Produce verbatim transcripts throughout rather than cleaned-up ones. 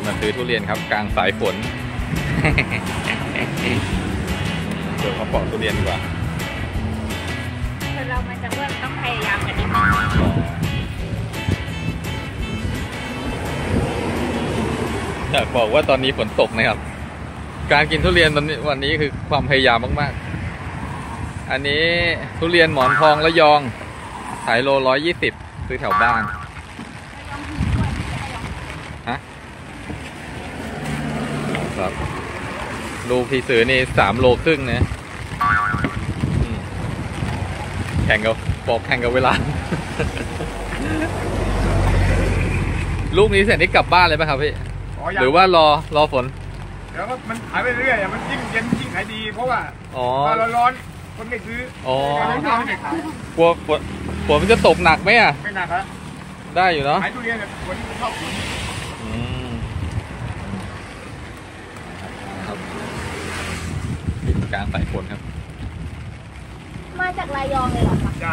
มาซื้อทุเรียนครับกลางสายฝนเดี๋ยวมาปอกทุเรียนดีกว่าคือเรามันจะเพื่อนต้องพยายามกันนิดนึงอยากบอกว่าตอนนี้ฝนตกนะครับการกินทุเรียนตอนนี้วันนี้คือความพยายามมากๆอันนี้ทุเรียนหมอนทองระยองขายโลร้อยยี่สิบซื้อแถวบ้านฮะครับลูกที่ซื้อนี่สามโลครึ่งนะแข่งกับบอกแข่งกับเวลา ลูกนี้เสร็จนี่กลับบ้านเลยไหมครับพี่หรือว่ารอรอฝนเดี๋ยวมันขายไปเรื่อยๆมันยิ่งเย็นยิ่งขายดีเพราะว่าพอร้อนๆคนไม่ซื้ออ๋อกลัวฝนฝนมันจะตกหนักไหมอ่ะไม่หนักครับได้อยู่เนาะขายทุเรียนแบบฝนชอบฝนครับกลางสายฝนครับมาจากระยองเลยเหรอคะจ้า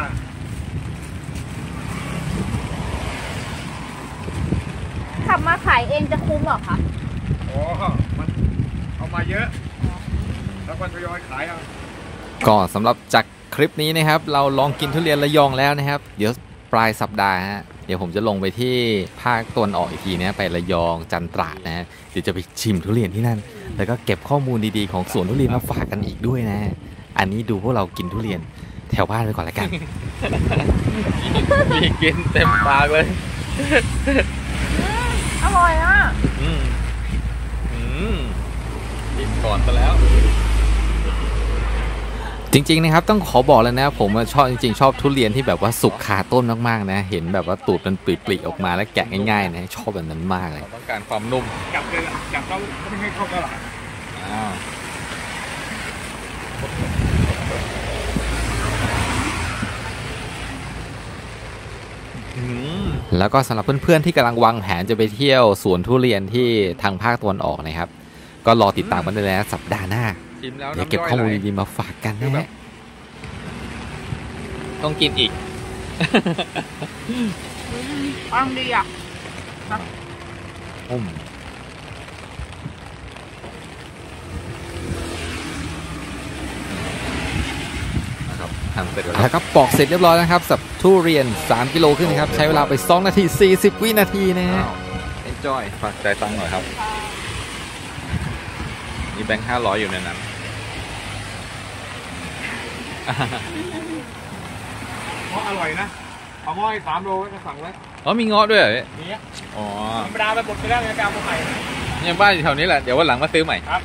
ขับมาขายเองจะคุ้มหรอคะอ๋อมันเอามาเยอะแล้วก็ทยอยขายเอาก็สำหรับจากคลิปนี้นะครับเราลองกินทุเรียนระยองแล้วนะครับเดี๋ยวปลายสัปดาห์ฮะเดี๋ยวผมจะลงไปที่ภาคตะวันออกอีกทีนะไประยองจันทร์ตราดนะฮะเดี๋ยวจะไปชิมทุเรียนที่นั่นแล้วก็เก็บข้อมูลดีๆของสวนทุเรียนมาฝากกันอีกด้วยนะอันนี้ดูพวกเรากินทุเรียนแถวบ้านไปก่อนละกันมีกินเต็มปากเลยอร่อยอ่ะอืมอืมกินก่อนซะแล้วจริงๆนะครับต้องขอบอกเลยนะผมชอบจริงๆชอบทุเรียนที่แบบว่าสุกคาต้นมากๆนะเห็นแบบว่าตูดมันปลีๆออกมาแล้วแกะง่ายๆนะชอบแบบนั้นมากเลยต้องการความนุ่มจับเลยจับเราไม่ให้เข้าตลาดอ้าวแล้วก็สำหรับเพื่อนๆที่กำลังวางแผนจะไปเที่ยวสวนทุเรียนที่ทางภาคตะวันออกนะครับก็รอติดตามกันได้แล้วสัปดาห์หน้าเดี๋ยวเก็บข้อมูลดีๆมาฝากกันนะฮะต้องกินอีกฟังดีอ่ะอืมทำเสร็จแล้วก็ปอกเสร็จเรียบร้อยแล้วครับสับทุเรียนสามกิโลขึ้นครับใช้เวลาไปสองนาทีสี่สิบวินาทีนะฮะ Enjoy ฝากใจฟังหน่อยครับมีแบงค์ห้าร้อยอยู่ในนั้นเพราะอร่อยนะเอาง้อให้สามโลก็สั่งไว้อ๋อมีง้อด้วยเหรอมีอ๋อธรรมดาไปหมดไปแล้วในการมาใหม่ยังบ้านอยู่แถวนี้แหละเดี๋ยววันหลังมาซื้อใหม่ครับ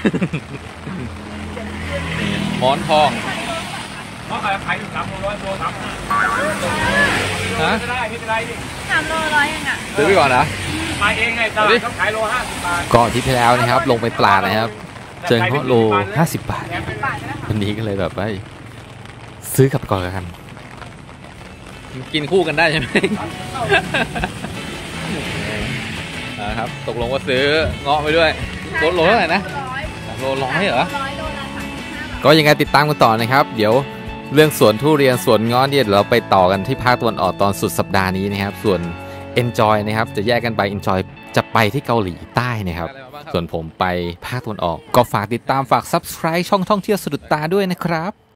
หมอนทองเพราะขายขายอยู่สามโลร้อยโลสามฮะไม่ได้ไม่ได้ดิสามโลร้อยเองอ่ะซื้อไปก่อนนะมาเองไงตลาดเขาขายโลห้าสิบบาทก่อนที่แล้วนะครับลงไปปลานะครับเจอเขาโลห้าสิบบาทวันนี้ก็เลยแบบว่าซื้อกลับก่อนกันกินคู่กันได้ใช่ไหมนะครับตกลงว่าซื้อเงาะไปด้วยโลโลเท่าไหร่นะโลร้อยเหรอก็ยังไงติดตามกันต่อนะครับเดี๋ยวเรื่องสวนทุเรียนสวนเงาะเนี่ยเราไปต่อกันที่ภาคตะวันออกตอนสุดสัปดาห์นี้นะครับส่วน Enjoy นะครับจะแยกกันไป Enjoy จะไปที่เกาหลีใต้นะครับส่วนผมไปภาคตะวันออกก็ฝากติดตามฝาก Subscribe ช่องท่องเที่ยวสะดุดตาด้วยนะครับ